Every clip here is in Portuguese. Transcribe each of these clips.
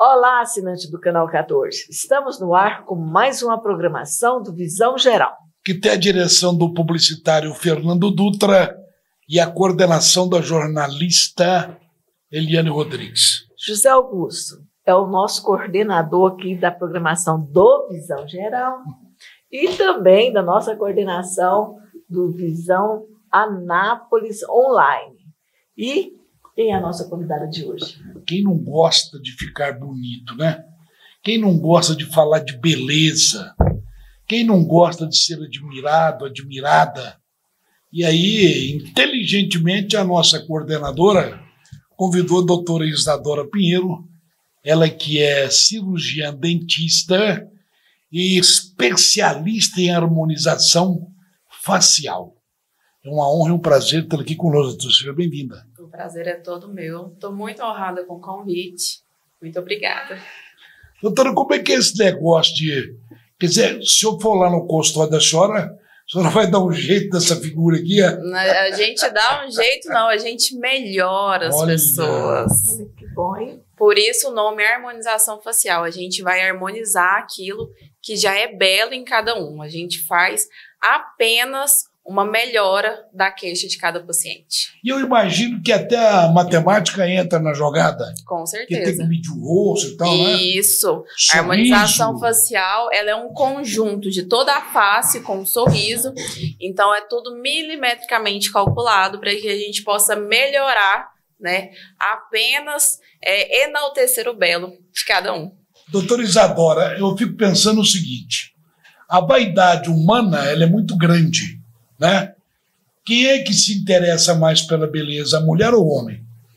Olá, assinante do Canal 14. Estamos no ar com mais uma programação do Visão Geral, que tem a direção do publicitário Fernando Dutra e a coordenação da jornalista Eliane Rodrigues. José Augusto é o nosso coordenador aqui da programação do Visão Geral e também da nossa coordenação do Visão Anápolis Online. E quem é a nossa convidada de hoje? Quem não gosta de ficar bonito, né? Quem não gosta de falar de beleza? Quem não gosta de ser admirado, admirada? E aí, inteligentemente, a nossa coordenadora convidou a doutora Isadora Pinheiro, ela que é cirurgiã dentista e especialista em harmonização facial. É uma honra e um prazer tê-la aqui conosco. Seja bem-vinda. O prazer é todo meu. Estou muito honrada com o convite. Muito obrigada. Doutora, como é que é esse negócio de... Quer dizer, se eu for lá no consultório da senhora vai dar um jeito dessa figura aqui? A gente dá um jeito, não. A gente melhora as pessoas. Olha que bom, hein? Por isso o nome é harmonização facial. A gente vai harmonizar aquilo que já é belo em cada um. A gente faz apenas uma melhora da queixa de cada paciente. E eu imagino que até a matemática entra na jogada. Com certeza. Que tem que medir o rosto e tal, né? Isso. A harmonização facial, ela é um conjunto de toda a face com um sorriso. Então, é tudo milimetricamente calculado para que a gente possa melhorar, né? Apenas enaltecer o belo de cada um. Doutora Isadora, eu fico pensando o seguinte. A vaidade humana, ela é muito grande, né? Quem é que se interessa mais pela beleza, a mulher ou o homem?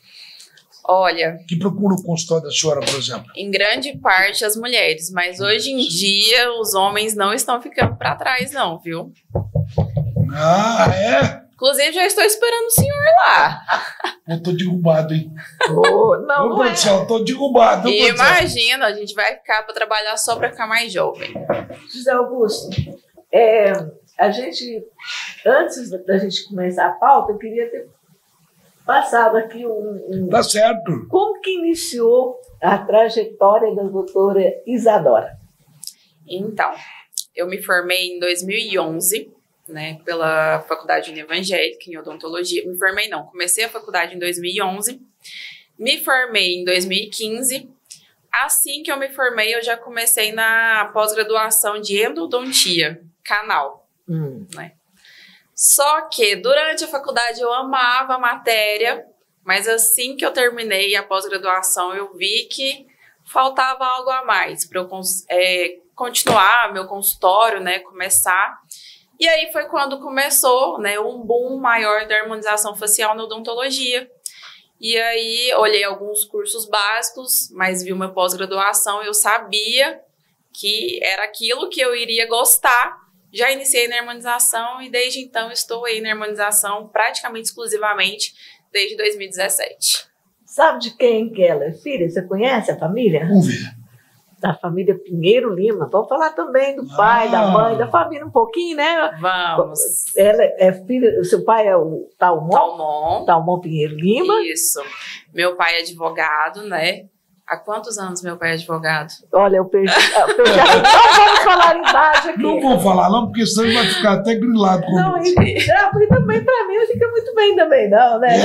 Olha... Que procura o consultório da senhora, por exemplo? Em grande parte as mulheres, mas hoje em dia os homens não estão ficando para trás não, viu? Ah, é? Inclusive já estou esperando o senhor lá. Eu tô derrubado, hein? Não é. Eu tô derrubado. Imagina, a gente vai ficar para trabalhar só para ficar mais jovem. José Augusto, a gente, antes da gente começar a pauta, eu queria ter passado aqui Tá certo. Como que iniciou a trajetória da doutora Isadora? Então, eu me formei em 2011, né, pela Faculdade Evangélica em Odontologia. Comecei a faculdade em 2011, me formei em 2015. Assim que eu me formei, eu já comecei na pós-graduação de endodontia, canal. Né? Só que durante a faculdade eu amava a matéria, mas assim que eu terminei a pós-graduação eu vi que faltava algo a mais para eu continuar meu consultório, né, começar. E aí foi quando começou, né, um boom maior da harmonização facial na odontologia. E aí olhei alguns cursos básicos, mas vi uma pós-graduação, eu sabia que era aquilo que eu iria gostar. Já iniciei na harmonização e desde então estou aí na harmonização praticamente exclusivamente desde 2017. Sabe de quem que ela é filha? Você conhece a família? Vamos ver. Da família Pinheiro Lima. Vamos falar também do pai, da mãe, da família um pouquinho, né? Vamos. Ela é filha, o seu pai é o Talmon Pinheiro Lima. Isso. Meu pai é advogado, né? Há quantos anos meu pai é advogado? Olha, eu perdi. Não vamos falar idade aqui. Não vou falar não, porque senão vai ficar até grilado comigo. Não, e também para mim não fica muito bem também, não, né?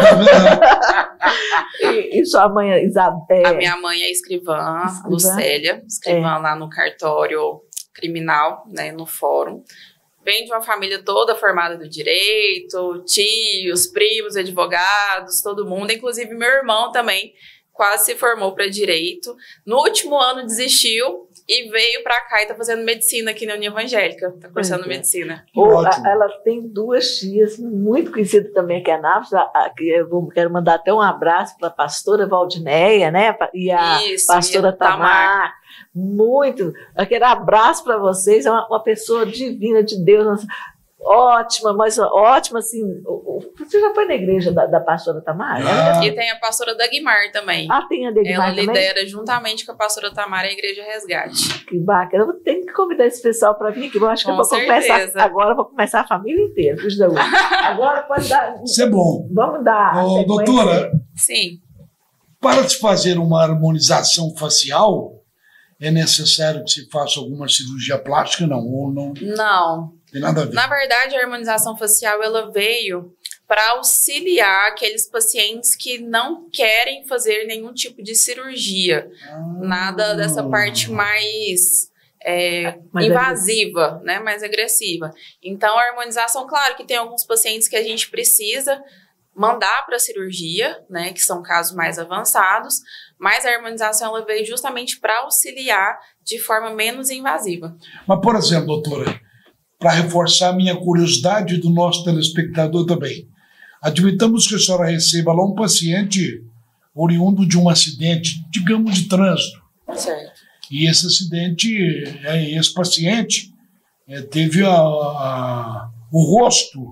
E sua mãe, Isabel? A minha mãe é escrivã, Lucélia, escrivã lá no cartório criminal, né, no fórum. Vem de uma família toda formada do direito, tios, primos, advogados, todo mundo, inclusive meu irmão também quase se formou para direito. No último ano desistiu e veio para cá e está fazendo medicina aqui na União Evangélica. Está cursando medicina. Ela tem duas tias muito conhecidas também aqui em Anápolis. Eu quero mandar até um abraço para a pastora Valdineia, né? E a pastora Tamar. Muito. Aquele abraço para vocês. É uma pessoa divina de Deus. Ótima, mas ótima, assim. Você já foi na igreja da pastora Tamar? E tem a pastora Dagmar também. Tem a Dagmar Ela lidera também? Juntamente com a pastora Tamar a Igreja Resgate. Que bacana. Eu tenho que convidar esse pessoal para vir aqui. Eu acho que eu vou começar agora, vou começar a família inteira. Agora pode dar. Isso é bom. Vamos dar. Doutora. Sim. Para se fazer uma harmonização facial, é necessário que se faça alguma cirurgia plástica, não? Ou não? Não. Tem nada a ver. Na verdade, a harmonização facial ela veio para auxiliar aqueles pacientes que não querem fazer nenhum tipo de cirurgia. Nada dessa parte mais invasiva, né? Mais agressiva. Então, a harmonização, claro que tem alguns pacientes que a gente precisa mandar para cirurgia, né? Que são casos mais avançados, mas a harmonização ela veio justamente para auxiliar de forma menos invasiva. Mas, por exemplo, doutora, para reforçar a minha curiosidade do nosso telespectador também, admitamos que a senhora receba lá um paciente oriundo de um acidente, digamos, de trânsito. Certo. E esse acidente, esse paciente teve o rosto,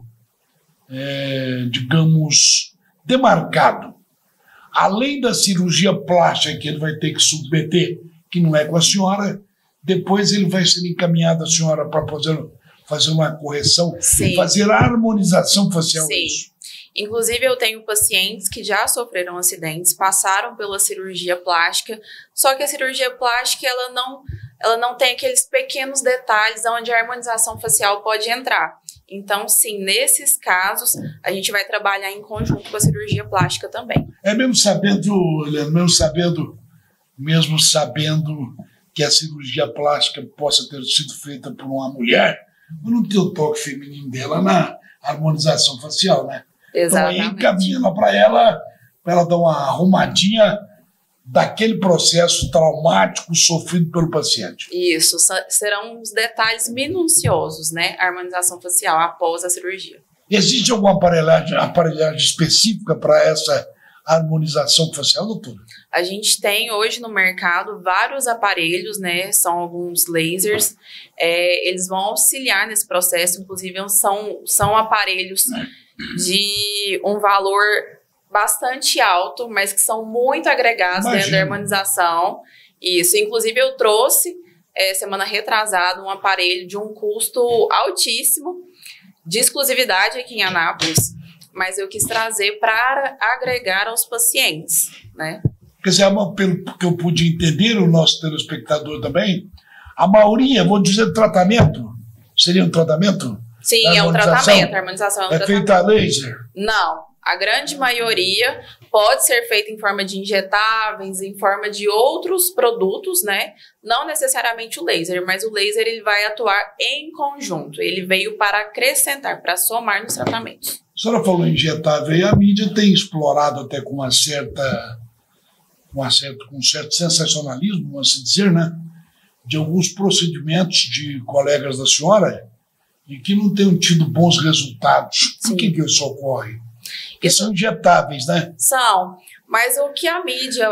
digamos, demarcado. Além da cirurgia plástica que ele vai ter que submeter, que não é com a senhora, depois ele vai ser encaminhado a senhora para fazer uma correção, Sim. fazer a harmonização facial. Sim. Inclusive, eu tenho pacientes que já sofreram acidentes, passaram pela cirurgia plástica, só que a cirurgia plástica ela não tem aqueles pequenos detalhes onde a harmonização facial pode entrar. Então, sim, nesses casos, a gente vai trabalhar em conjunto com a cirurgia plástica também. Mesmo sabendo que a cirurgia plástica possa ter sido feita por uma mulher, mas não tem o toque feminino dela na harmonização facial, né? Exatamente. Então aí encaminha para ela dar uma arrumadinha daquele processo traumático sofrido pelo paciente. Isso, serão os detalhes minuciosos, né? A harmonização facial após a cirurgia. Existe alguma aparelhagem específica para essa harmonização facial, doutora? A gente tem hoje no mercado vários aparelhos, né? São alguns lasers. Eles vão auxiliar nesse processo, inclusive são aparelhos de um valor bastante alto, mas que são muito agregados dentro da harmonização. Isso, inclusive eu trouxe semana retrasada um aparelho de um custo altíssimo, de exclusividade aqui em Anápolis, mas eu quis trazer para agregar aos pacientes, né? Quer dizer, pelo que eu pude entender, o nosso telespectador também, a maioria, vou dizer, tratamento, seria um tratamento? Sim, é um tratamento, a harmonização é um tratamento. É feita a laser? Não, a grande maioria pode ser feita em forma de injetáveis, em forma de outros produtos, né? Não necessariamente o laser, mas o laser ele vai atuar em conjunto. Ele veio para acrescentar, para somar nos tratamentos. A senhora falou em injetável e a mídia tem explorado até com um certo sensacionalismo, vamos assim dizer, né? De alguns procedimentos de colegas da senhora e que não tenham tido bons resultados. Por que isso ocorre? Porque são injetáveis, né? São, mas o que a mídia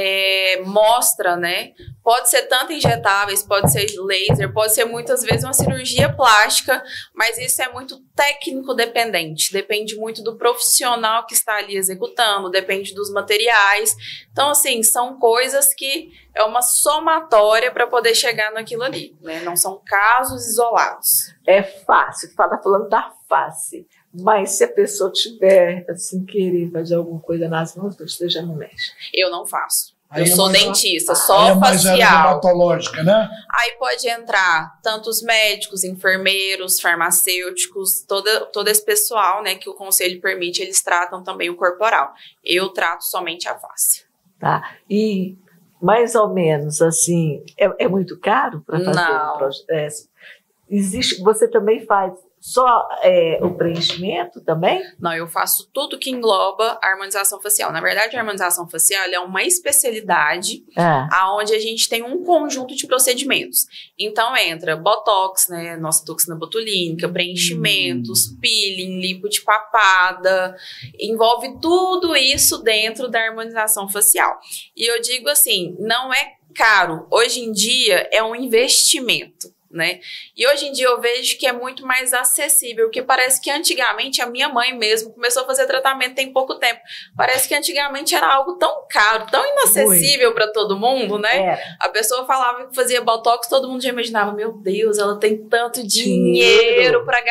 mostra, né? Pode ser tanto injetáveis, pode ser laser, pode ser muitas vezes uma cirurgia plástica, mas isso é muito técnico dependente, depende muito do profissional que está ali executando, depende dos materiais. Então, assim, são coisas que é uma somatória para poder chegar naquilo ali, né? Não são casos isolados. É fácil, falando da face. Mas se a pessoa tiver, assim, querer fazer alguma coisa nas mãos, você já não mexe. Eu não faço. Eu sou dentista, só facial. Mais dermatológica, né? Aí pode entrar tanto os médicos, enfermeiros, farmacêuticos, todo esse pessoal, né, que o conselho permite, eles tratam também o corporal. Eu trato somente a face. Tá. E mais ou menos, assim, é muito caro para fazer um processo? Existe, você também faz só o preenchimento também? Não, eu faço tudo que engloba a harmonização facial. Na verdade, a harmonização facial é uma especialidade onde a gente tem um conjunto de procedimentos. Então, entra botox, né, nossa toxina botulínica, preenchimentos, peeling, lipo de papada, envolve tudo isso dentro da harmonização facial. E eu digo assim, não é caro. Hoje em dia, é um investimento. Né? E hoje em dia eu vejo que é muito mais acessível, porque parece que antigamente a minha mãe mesmo começou a fazer tratamento tem pouco tempo. Parece que antigamente era algo tão caro, tão inacessível para todo mundo, né? A pessoa falava que fazia botox, todo mundo já imaginava, meu Deus, ela tem tanto dinheiro para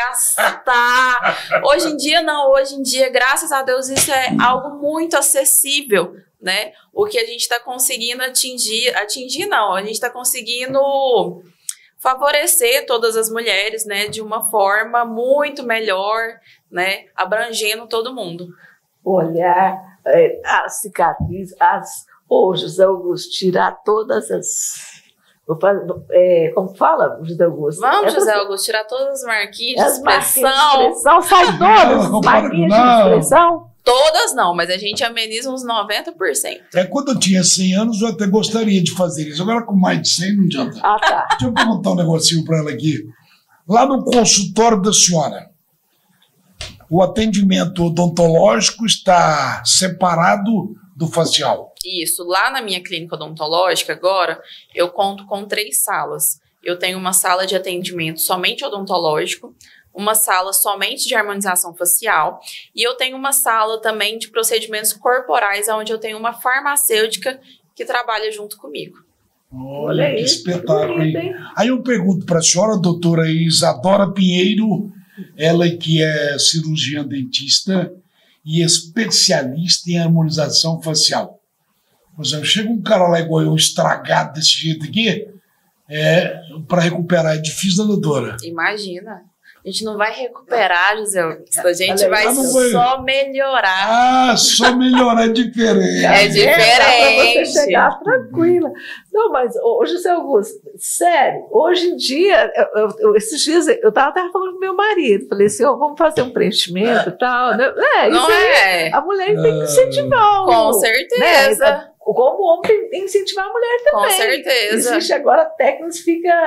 gastar. Hoje em dia não, hoje em dia, graças a Deus, isso é algo muito acessível né? O que a gente está conseguindo atingir não, a gente está conseguindo favorecer todas as mulheres, né, de uma forma muito melhor, né, abrangendo todo mundo. Olhar as cicatrizes, José Augusto, tirar todas as... como fala, José Augusto? Vamos, José Augusto, tirar todas as marquinhas de expressão. Sai todas as marquinhas de expressão? Todas não, mas a gente ameniza uns 90%. Quando eu tinha 100 anos, eu até gostaria de fazer isso. Agora, com mais de 100, não adianta. Tá. Deixa eu perguntar um negocinho para ela aqui. Lá no consultório da senhora, o atendimento odontológico está separado do facial? Isso. Lá na minha clínica odontológica, agora, eu conto com 3 salas. Eu tenho uma sala de atendimento somente odontológico, uma sala somente de harmonização facial e eu tenho uma sala também de procedimentos corporais, onde eu tenho uma farmacêutica que trabalha junto comigo. Olha que espetáculo, hein? Aí eu pergunto para a senhora, doutora Isadora Pinheiro, ela que é cirurgiã dentista e especialista em harmonização facial. Por exemplo, chega um cara lá igual eu, estragado desse jeito aqui, para recuperar é difícil, da doutora? Imagina. A gente não vai recuperar, José Augusto. A gente vai só melhorar. Só melhorar é diferente. É diferente. Pra você chegar tranquila. Não, mas, José Augusto, sério, hoje em dia, esses dias, eu tava falando com meu marido, falei assim, vamos fazer um preenchimento e tal. Né? Não é? A mulher tem que incentivar. Com certeza. Né? Como o homem tem que incentivar a mulher também. Com certeza. Existe agora técnicas,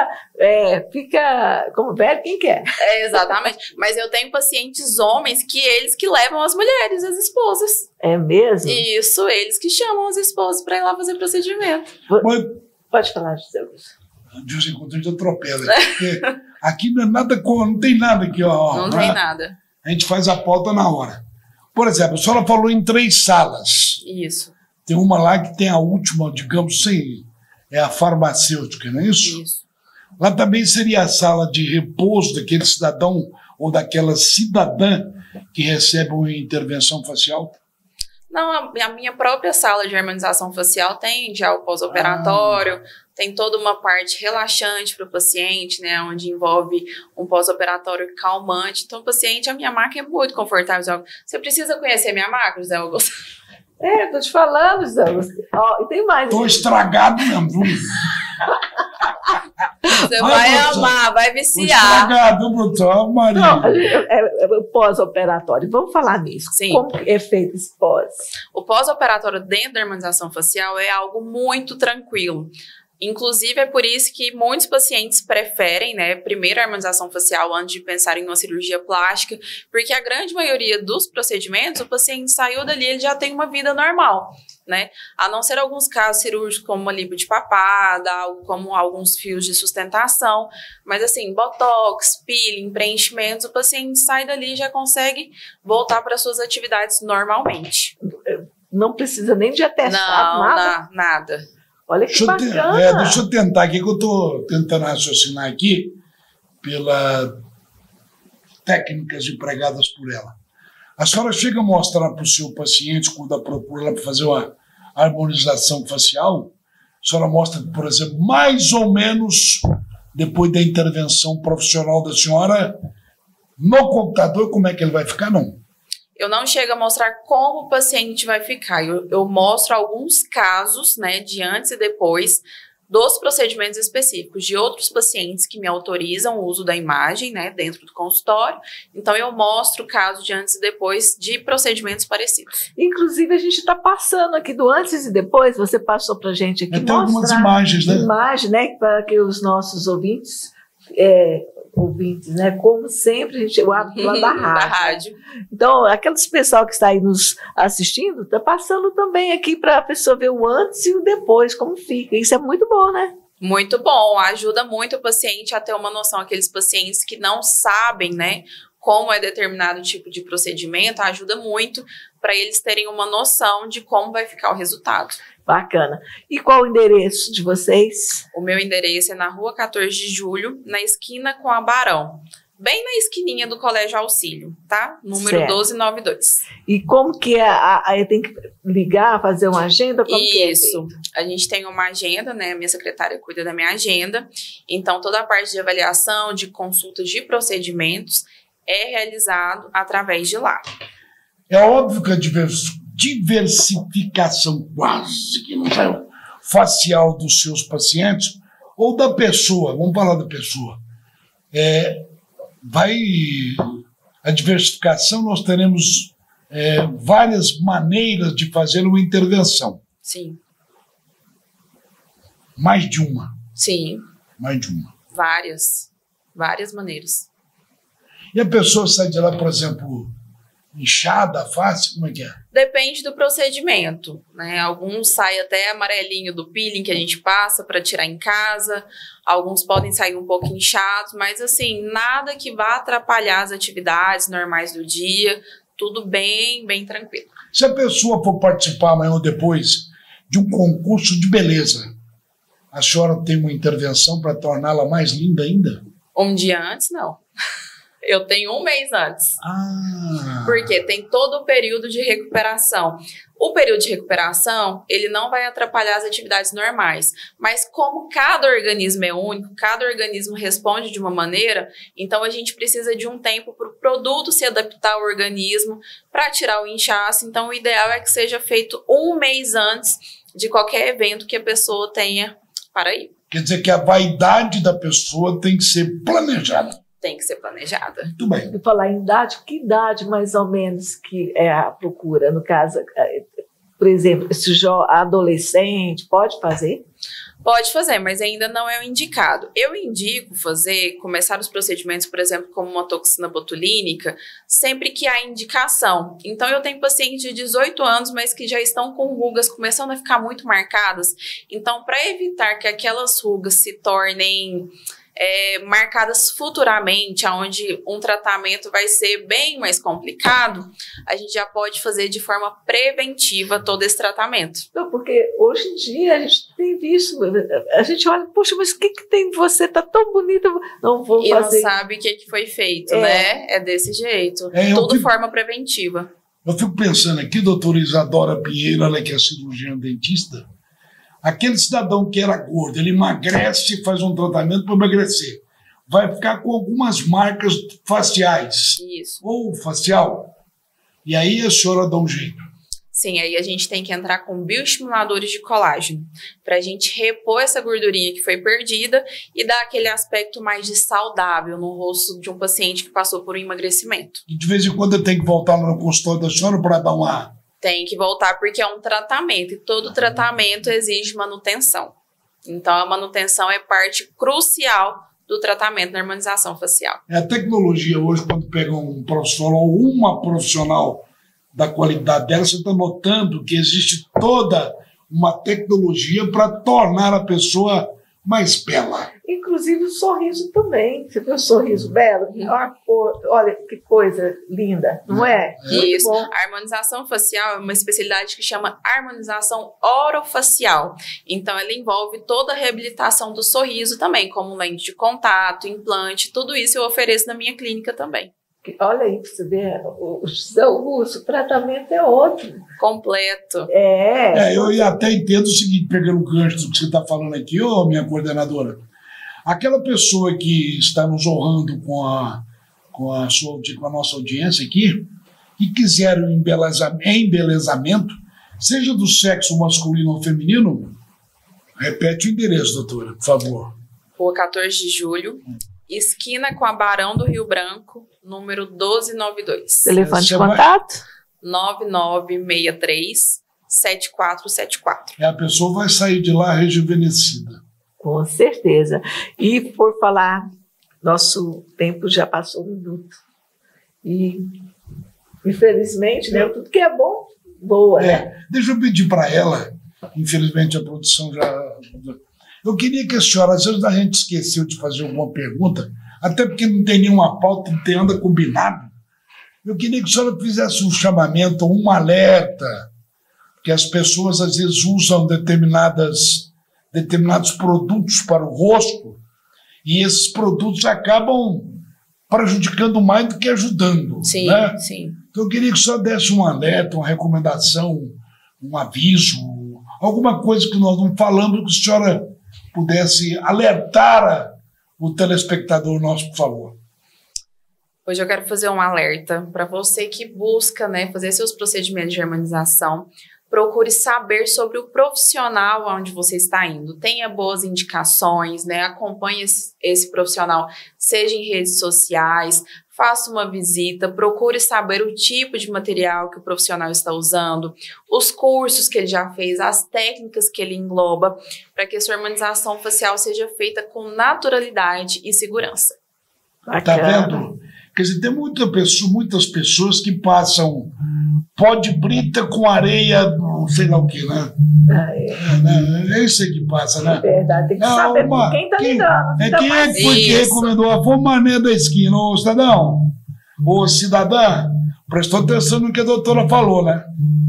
fica como velho quem quer. Exatamente. Mas eu tenho pacientes homens eles que levam as mulheres, as esposas. É mesmo? Isso, eles que chamam as esposas para ir lá fazer procedimento. Pode falar, José Augusto. De vez em quando a gente atropela. Porque aqui não é nada, não tem nada aqui, ó. Não tem nada. A gente faz a pauta na hora. Por exemplo, a senhora falou em 3 salas. Isso. Tem uma lá que tem a última, digamos assim, é a farmacêutica, não é isso? Isso. Lá também seria a sala de repouso daquele cidadão ou daquela cidadã que recebe uma intervenção facial? Não, a minha própria sala de harmonização facial tem já o pós-operatório, tem toda uma parte relaxante para o paciente, né, onde envolve um pós-operatório calmante. Então, o paciente, a minha maca é muito confortável. Você precisa conhecer a minha maca, José Augusto? Tô te falando, José Augusto. E tem mais. Tô estragado mesmo. Você vai amar, vai viciar. Estragado, brutal, Maria. Não, pós-operatório. Vamos falar nisso. Sim. Como é feito esse pós? O pós-operatório dentro da harmonização facial é algo muito tranquilo. Inclusive, é por isso que muitos pacientes preferem, né, primeiro a harmonização facial antes de pensar em uma cirurgia plástica, porque a grande maioria dos procedimentos, o paciente saiu dali, ele já tem uma vida normal, né? A não ser alguns casos cirúrgicos, como uma lipo de papada, como alguns fios de sustentação, mas assim, botox, peeling, preenchimentos, o paciente sai dali e já consegue voltar para suas atividades normalmente. Não precisa nem de atestado, nada. Olha que bacana. Deixa eu tentar aqui, que eu estou tentando raciocinar aqui pelas técnicas empregadas por ela. A senhora chega a mostrar para o seu paciente, quando procura lá para fazer uma harmonização facial, a senhora mostra, por exemplo, mais ou menos depois da intervenção profissional da senhora, no computador, como é que ele vai ficar, não? Eu não chego a mostrar como o paciente vai ficar. Eu mostro alguns casos, né, de antes e depois dos procedimentos específicos de outros pacientes que me autorizam o uso da imagem, né, dentro do consultório. Então, eu mostro o caso de antes e depois de procedimentos parecidos. Inclusive, a gente está passando aqui do antes e depois, você passou para a gente aqui. Tem algumas imagens, né? Imagem, né, para que os nossos ouvintes, né? Como sempre, a gente o hábito lá da rádio. Então, aqueles pessoal que está aí nos assistindo, está passando também aqui para a pessoa ver o antes e o depois, como fica. Isso é muito bom, né? Muito bom, ajuda muito o paciente a ter uma noção. Aqueles pacientes que não sabem, né, como é determinado tipo de procedimento, ajuda muito para eles terem uma noção de como vai ficar o resultado. Bacana. E qual o endereço de vocês? O meu endereço é na Rua 14 de Julho, na esquina com a Barão, bem na esquininha do Colégio Auxílio, tá? Número 1292. E como que aí tem que ligar, fazer uma agenda? Como Isso. A gente tem uma agenda, né? A minha secretária cuida da minha agenda. Então, toda a parte de avaliação, de consultas de procedimentos é realizado através de lá. É óbvio que a diversificação quase que não saiu facial dos seus pacientes ou da pessoa, vamos falar da pessoa, a diversificação, nós teremos várias maneiras de fazer uma intervenção. Sim. Mais de uma. Sim. Mais de uma. Várias maneiras. E a pessoa sai de lá, por exemplo, inchada, face, como é que é? Depende do procedimento, né? Alguns saem até amarelinho do peeling que a gente passa para tirar em casa, alguns podem sair um pouco inchados, mas assim, nada que vá atrapalhar as atividades normais do dia, tudo bem tranquilo. Se a pessoa for participar amanhã ou depois de um concurso de beleza, a senhora tem uma intervenção para torná-la mais linda ainda? Um dia antes, não. Eu tenho 1 mês antes. Porque tem todo o período de recuperação. O período de recuperação, ele não vai atrapalhar as atividades normais. Mas como cada organismo é único, cada organismo responde de uma maneira, então a gente precisa de um tempo para o produto se adaptar ao organismo, para tirar o inchaço. Então o ideal é que seja feito 1 mês antes de qualquer evento que a pessoa tenha para ir. Quer dizer que a vaidade da pessoa tem que ser planejada. Tem que ser planejada. Muito bem. E falar em idade, que idade mais ou menos que é a procura? No caso, por exemplo, esse adolescente pode fazer? Pode fazer, mas ainda não é o indicado. Eu indico começar os procedimentos, por exemplo, como uma toxina botulínica, sempre que há indicação. Então, eu tenho pacientes de 18 anos, mas que já estão com rugas começando a ficar muito marcadas. Então, para evitar que aquelas rugas se tornem marcadas futuramente, onde um tratamento vai ser bem mais complicado, a gente já pode fazer de forma preventiva todo esse tratamento. Não, porque hoje em dia a gente tem visto, a gente olha, poxa, mas o que tem em você? Tá tão bonita, não vou fazer. E não sabe o que foi feito, né? É desse jeito. Tudo forma preventiva. Eu fico pensando aqui, doutora Isadora Pinheiro, ela que é cirurgiã dentista, aquele cidadão que era gordo, ele emagrece e faz um tratamento para emagrecer. Vai ficar com algumas marcas faciais. Isso. Ou facial. E aí a senhora dá um jeito. Sim, aí a gente tem que entrar com bioestimuladores de colágeno, para a gente repor essa gordurinha que foi perdida e dar aquele aspecto mais de saudável no rosto de um paciente que passou por um emagrecimento. E de vez em quando eu tenho que voltar lá no consultório da senhora para dar uma... Tem que voltar porque é um tratamento e todo tratamento exige manutenção. Então, a manutenção é parte crucial do tratamento na harmonização facial. A tecnologia hoje, quando pega um profissional ou uma profissional da qualidade dela, você está notando que existe toda uma tecnologia para tornar a pessoa mais bela. Inclusive o sorriso também. Você viu o sorriso belo? Olha que coisa linda, não é? Isso. A harmonização facial é uma especialidade que chama harmonização orofacial. Então, ela envolve toda a reabilitação do sorriso também, como lente de contato, implante, tudo isso eu ofereço na minha clínica também. Olha aí, você vê, o tratamento é outro. Completo. Eu até entendo o seguinte, pegando o gancho do que você está falando aqui, minha coordenadora. Aquela pessoa que está nos honrando com a nossa audiência aqui, e quiser um embelezamento, seja do sexo masculino ou feminino, repete o endereço, doutora, por favor. Rua 14 de Julho, esquina com a Barão do Rio Branco, número 1292. Telefone de contato? 9963-7474. A pessoa vai sair de lá rejuvenescida. Com certeza. E por falar, nosso tempo já passou 1 minuto. E, infelizmente, né, tudo que é bom, boa. Né? Deixa eu pedir para ela, infelizmente a produção já... Eu queria que a senhora, às vezes a gente esqueceu de fazer alguma pergunta, até porque não tem nenhuma pauta, não tem nada combinado. Eu queria que a senhora fizesse um chamamento, um alerta, que as pessoas às vezes usam determinados produtos para o rosto e esses produtos acabam prejudicando mais do que ajudando. Sim, né? sim. Então eu queria que só desse um alerta, uma recomendação, um aviso, alguma coisa que nós não falamos, que a senhora pudesse alertar o telespectador nosso, por favor. Hoje eu quero fazer um alerta para você que busca, né, fazer seus procedimentos de harmonização. Procure saber sobre o profissional onde você está indo. Tenha boas indicações, né? Acompanhe esse profissional, seja em redes sociais, faça uma visita, procure saber o tipo de material que o profissional está usando, os cursos que ele já fez, as técnicas que ele engloba, para que a sua harmonização facial seja feita com naturalidade e segurança. Tá vendo? Quer dizer, tem muitas pessoas que passam pó de brita com areia, sei lá o que, né? É isso aí que passa, né? É verdade, tem que saber com quem tá lidando. Quem é que foi que recomendou a formaneira da esquina, ô cidadão? Ô cidadã, prestou atenção no que a doutora falou, né?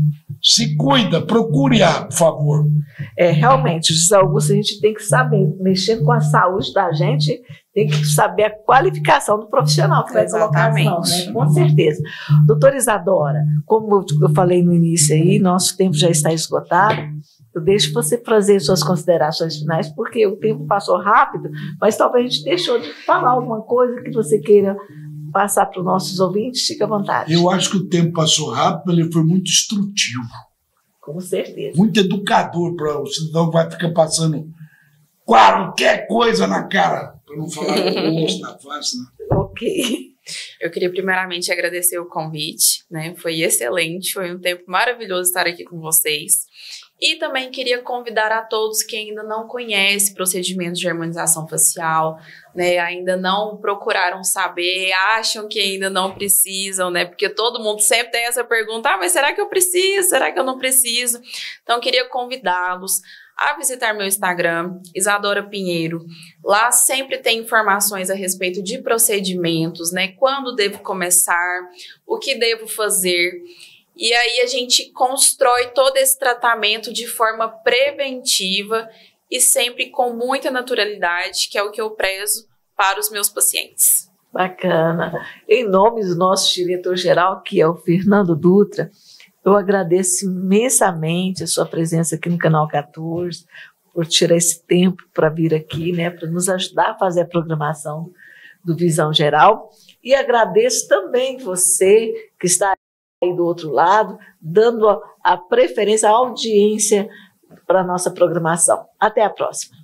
Se cuida, procure, por favor. Realmente, José Augusto, a gente tem que saber, mexendo com a saúde da gente, tem que saber a qualificação do profissional que vai colocar as mãos, né? Com certeza. Doutora Isadora, como eu falei no início aí, nosso tempo já está esgotado, eu deixo você fazer suas considerações finais, porque o tempo passou rápido, mas talvez a gente deixou de falar alguma coisa que você queira passar para os nossos ouvintes, fica à vontade. Eu acho que o tempo passou rápido, ele foi muito instrutivo. Com certeza. Muito educador para o cidadão que vai ficar passando qualquer coisa na cara, para não falar no rosto, na face, né? Ok. Eu queria primeiramente agradecer o convite, né? Foi excelente, foi um tempo maravilhoso estar aqui com vocês. E também queria convidar a todos que ainda não conhecem procedimentos de harmonização facial, né? Ainda não procuraram saber, acham que ainda não precisam, né? Porque todo mundo sempre tem essa pergunta, mas será que eu preciso? Será que eu não preciso? Então, queria convidá-los a visitar meu Instagram, Isadora Pinheiro. Lá sempre tem informações a respeito de procedimentos, né? Quando devo começar, o que devo fazer. E aí a gente constrói todo esse tratamento de forma preventiva e sempre com muita naturalidade, que é o que eu prezo para os meus pacientes. Bacana. Em nome do nosso diretor-geral, que é o Fernando Dutra, eu agradeço imensamente a sua presença aqui no Canal 14, por tirar esse tempo para vir aqui, né, para nos ajudar a fazer a programação do Visão Geral. E agradeço também você que está aí do outro lado, dando a preferência, a audiência para a nossa programação. Até a próxima.